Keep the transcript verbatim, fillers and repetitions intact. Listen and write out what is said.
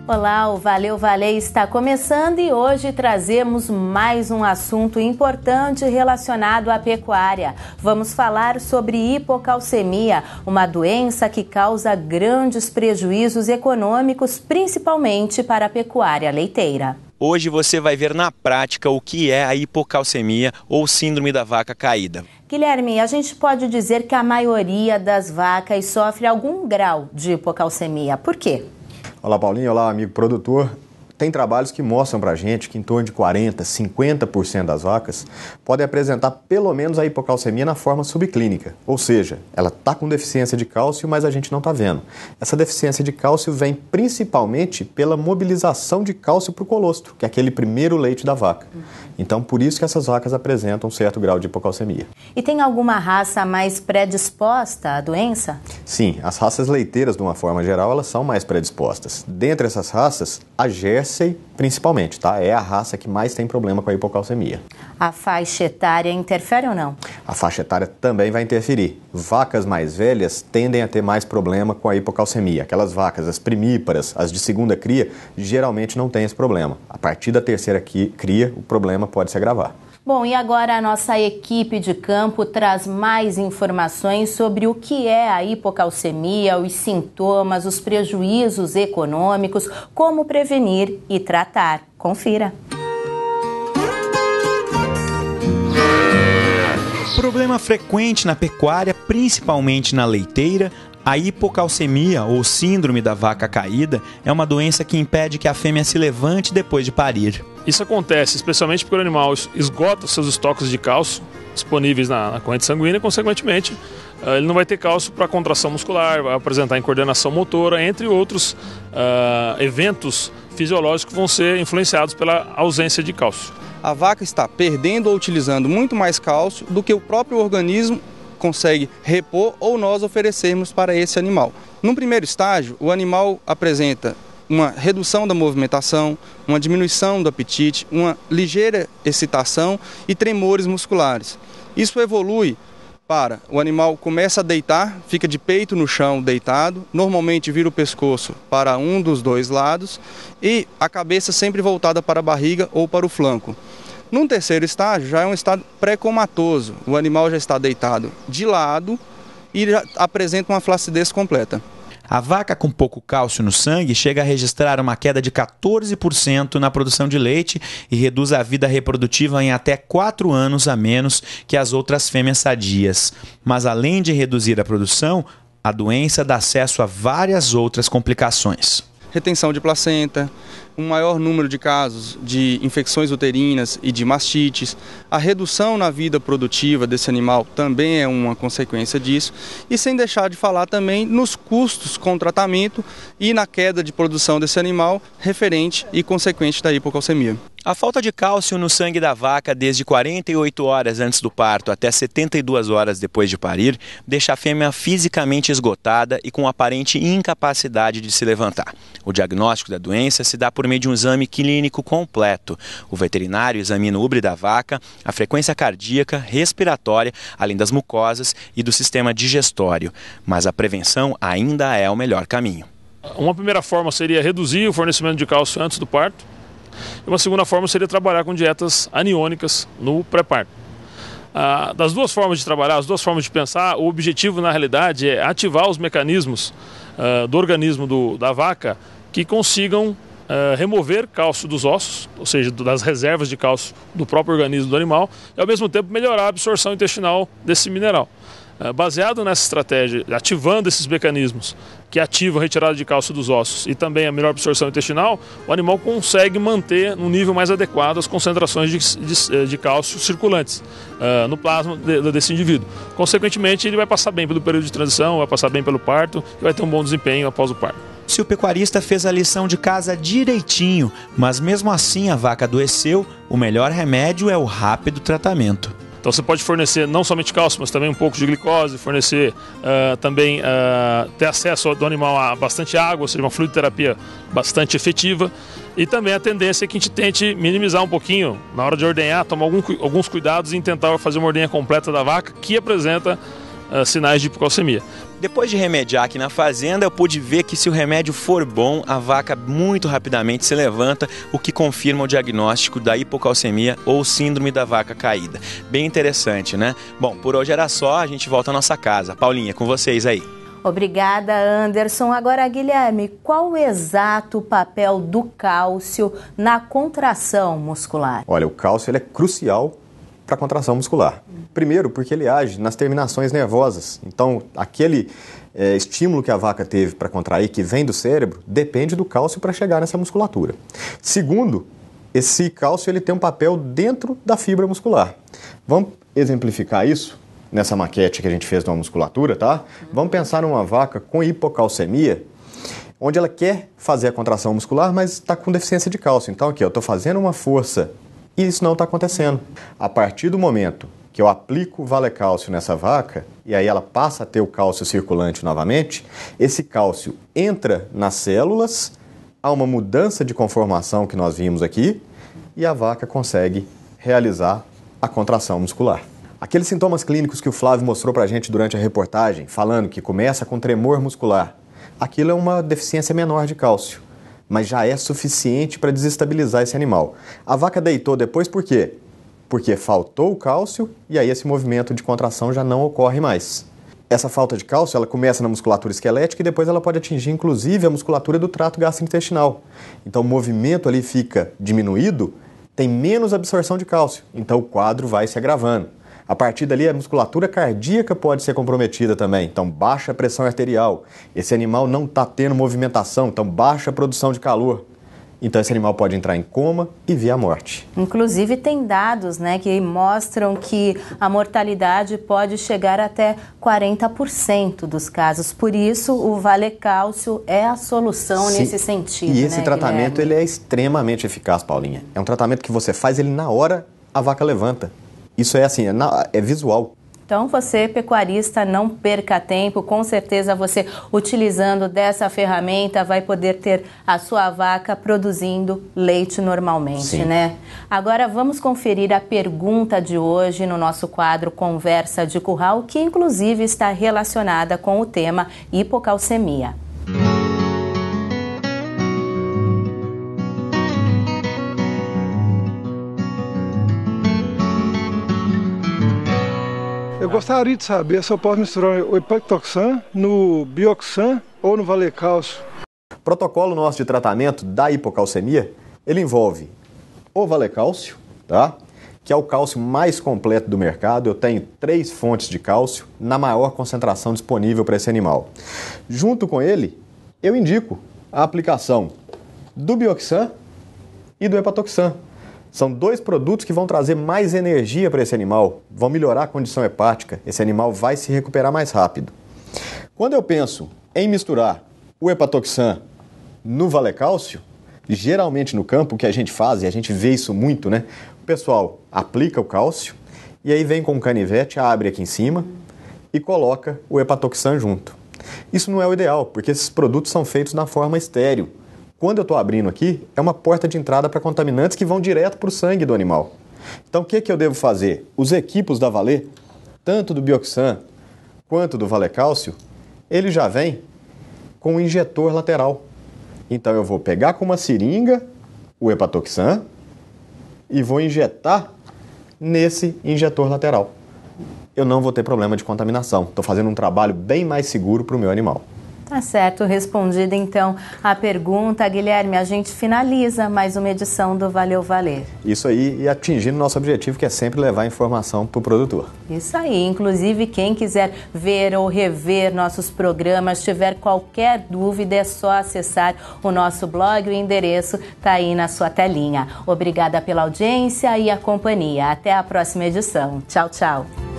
Olá, o Valeu Valer está começando e hoje trazemos mais um assunto importante relacionado à pecuária. Vamos falar sobre hipocalcemia, uma doença que causa grandes prejuízos econômicos, principalmente para a pecuária leiteira. Hoje você vai ver na prática o que é a hipocalcemia ou síndrome da vaca caída. Guilherme, a gente pode dizer que a maioria das vacas sofre algum grau de hipocalcemia. Por quê? Olá, Paulinho. Olá, amigo produtor. Tem trabalhos que mostram pra gente que em torno de quarenta, cinquenta por cento das vacas podem apresentar pelo menos a hipocalcemia na forma subclínica, ou seja, ela está com deficiência de cálcio, mas a gente não está vendo. Essa deficiência de cálcio vem principalmente pela mobilização de cálcio para o colostro, que é aquele primeiro leite da vaca. Então, por isso que essas vacas apresentam um certo grau de hipocalcemia. E tem alguma raça mais predisposta à doença? Sim, as raças leiteiras, de uma forma geral, elas são mais predispostas. Dentre essas raças, a Jersey principalmente, tá? É a raça que mais tem problema com a hipocalcemia. A faixa etária interfere ou não? A faixa etária também vai interferir. Vacas mais velhas tendem a ter mais problema com a hipocalcemia. Aquelas vacas, as primíparas, as de segunda cria, geralmente não têm esse problema. A partir da terceira cria, o problema pode se agravar. Bom, e agora a nossa equipe de campo traz mais informações sobre o que é a hipocalcemia, os sintomas, os prejuízos econômicos, como prevenir e tratar. Confira. Problema frequente na pecuária, principalmente na leiteira. A hipocalcemia, ou síndrome da vaca caída, é uma doença que impede que a fêmea se levante depois de parir. Isso acontece especialmente porque o animal esgota seus estoques de cálcio disponíveis na, na corrente sanguínea e, consequentemente, ele não vai ter cálcio para contração muscular, vai apresentar incoordenação motora, entre outros uh, eventos fisiológicos que vão ser influenciados pela ausência de cálcio. A vaca está perdendo ou utilizando muito mais cálcio do que o próprio organismo consegue repor ou nós oferecermos para esse animal. No primeiro estágio, o animal apresenta uma redução da movimentação, uma diminuição do apetite, uma ligeira excitação e tremores musculares. Isso evolui para o animal começa a deitar, fica de peito no chão deitado, normalmente vira o pescoço para um dos dois lados e a cabeça sempre voltada para a barriga ou para o flanco. Num terceiro estágio, já é um estado pré-comatoso. O animal já está deitado de lado e já apresenta uma flacidez completa. A vaca com pouco cálcio no sangue chega a registrar uma queda de quatorze por cento na produção de leite e reduz a vida reprodutiva em até quatro anos a menos que as outras fêmeas sadias. Mas além de reduzir a produção, a doença dá acesso a várias outras complicações. Retenção de placenta, um maior número de casos de infecções uterinas e de mastites. A redução na vida produtiva desse animal também é uma consequência disso. E sem deixar de falar também nos custos com o tratamento e na queda de produção desse animal referente e consequente da hipocalcemia. A falta de cálcio no sangue da vaca desde quarenta e oito horas antes do parto até setenta e duas horas depois de parir deixa a fêmea fisicamente esgotada e com aparente incapacidade de se levantar. O diagnóstico da doença se dá por meio de um exame clínico completo. O veterinário examina o úbere da vaca, a frequência cardíaca, respiratória, além das mucosas e do sistema digestório. Mas a prevenção ainda é o melhor caminho. Uma primeira forma seria reduzir o fornecimento de cálcio antes do parto. E uma segunda forma seria trabalhar com dietas aniônicas no pré-parto. Ah, das duas formas de trabalhar, as duas formas de pensar, o objetivo na realidade é ativar os mecanismos ah, do organismo do, da vaca que consigam ah, remover cálcio dos ossos, ou seja, das reservas de cálcio do próprio organismo do animal, e ao mesmo tempo melhorar a absorção intestinal desse mineral. Ah, baseado nessa estratégia, ativando esses mecanismos que ativam a retirada de cálcio dos ossos e também a melhor absorção intestinal, o animal consegue manter no nível mais adequado as concentrações de, de, de cálcio circulantes uh, no plasma de, desse indivíduo. Consequentemente, ele vai passar bem pelo período de transição, vai passar bem pelo parto e vai ter um bom desempenho após o parto. Se o pecuarista fez a lição de casa direitinho, mas mesmo assim a vaca adoeceu, o melhor remédio é o rápido tratamento. Então você pode fornecer não somente cálcio, mas também um pouco de glicose, fornecer uh, também, uh, ter acesso do animal a bastante água, ou seja, uma fluidoterapia bastante efetiva. E também a tendência é que a gente tente minimizar um pouquinho, na hora de ordenhar, tomar algum, alguns cuidados em tentar fazer uma ordenha completa da vaca, que apresenta uh, sinais de hipocalcemia. Depois de remediar aqui na fazenda, eu pude ver que se o remédio for bom, a vaca muito rapidamente se levanta, o que confirma o diagnóstico da hipocalcemia ou síndrome da vaca caída. Bem interessante, né? Bom, por hoje era só, a gente volta à nossa casa. Paulinha, com vocês aí. Obrigada, Anderson. Agora, Guilherme, qual o exato papel do cálcio na contração muscular? Olha, o cálcio ele é crucial para a contração muscular. Primeiro, porque ele age nas terminações nervosas. Então, aquele é, estímulo que a vaca teve para contrair, que vem do cérebro, depende do cálcio para chegar nessa musculatura. Segundo, esse cálcio ele tem um papel dentro da fibra muscular. Vamos exemplificar isso nessa maquete que a gente fez de uma musculatura, tá? Vamos pensar numa vaca com hipocalcemia, onde ela quer fazer a contração muscular, mas está com deficiência de cálcio. Então, aqui, eu estou fazendo uma força e isso não está acontecendo. A partir do momento que eu aplico o Valecálcio nessa vaca, e aí ela passa a ter o cálcio circulante novamente, esse cálcio entra nas células, há uma mudança de conformação que nós vimos aqui, e a vaca consegue realizar a contração muscular. Aqueles sintomas clínicos que o Flávio mostrou para a gente durante a reportagem, falando que começa com tremor muscular, aquilo é uma deficiência menor de cálcio, mas já é suficiente para desestabilizar esse animal. A vaca deitou depois por quê? Porque faltou o cálcio e aí esse movimento de contração já não ocorre mais. Essa falta de cálcio ela começa na musculatura esquelética e depois ela pode atingir inclusive a musculatura do trato gastrointestinal. Então o movimento ali fica diminuído, tem menos absorção de cálcio, então o quadro vai se agravando. A partir dali, a musculatura cardíaca pode ser comprometida também, então baixa a pressão arterial. Esse animal não está tendo movimentação, então baixa a produção de calor. Então esse animal pode entrar em coma e vir à morte. Inclusive tem dados, né, que mostram que a mortalidade pode chegar até quarenta por cento dos casos. Por isso, o Valecálcio é a solução. Sim. Nesse sentido. E esse né, tratamento Guilherme? ele é extremamente eficaz, Paulinha. É um tratamento que você faz, ele na hora a vaca levanta. Isso é assim, é, na, é visual. Então você, pecuarista, não perca tempo. Com certeza você, utilizando dessa ferramenta, vai poder ter a sua vaca produzindo leite normalmente, Sim. né? Agora vamos conferir a pergunta de hoje no nosso quadro Conversa de Curral, que inclusive está relacionada com o tema hipocalcemia. Eu gostaria de saber se eu posso misturar o Ipactoxan no Bioxan ou no Valecálcio. O protocolo nosso de tratamento da hipocalcemia, ele envolve o Valecálcio, tá? Que é o cálcio mais completo do mercado. Eu tenho três fontes de cálcio na maior concentração disponível para esse animal. Junto com ele, eu indico a aplicação do Bioxan e do Hepatoxan. São dois produtos que vão trazer mais energia para esse animal, vão melhorar a condição hepática, esse animal vai se recuperar mais rápido. Quando eu penso em misturar o Hepatoxan no Valecálcio, geralmente no campo o que a gente faz, e a gente vê isso muito, né? O pessoal aplica o cálcio e aí vem com um canivete, abre aqui em cima e coloca o Hepatoxan junto. Isso não é o ideal, porque esses produtos são feitos na forma estéril. Quando eu estou abrindo aqui, é uma porta de entrada para contaminantes que vão direto para o sangue do animal. Então, o que, que eu devo fazer? Os equipos da Valer, tanto do Bioxan quanto do Valecálcio, ele já vem com um injetor lateral. Então, eu vou pegar com uma seringa o Hepatoxan e vou injetar nesse injetor lateral. Eu não vou ter problema de contaminação. Estou fazendo um trabalho bem mais seguro para o meu animal. Tá certo, respondida então a pergunta, Guilherme, a gente finaliza mais uma edição do Valeu Valer. Isso aí, e atingindo nosso objetivo, que é sempre levar informação para o produtor. Isso aí, inclusive quem quiser ver ou rever nossos programas, tiver qualquer dúvida, é só acessar o nosso blog, o endereço está aí na sua telinha. Obrigada pela audiência e a companhia. Até a próxima edição. Tchau, tchau.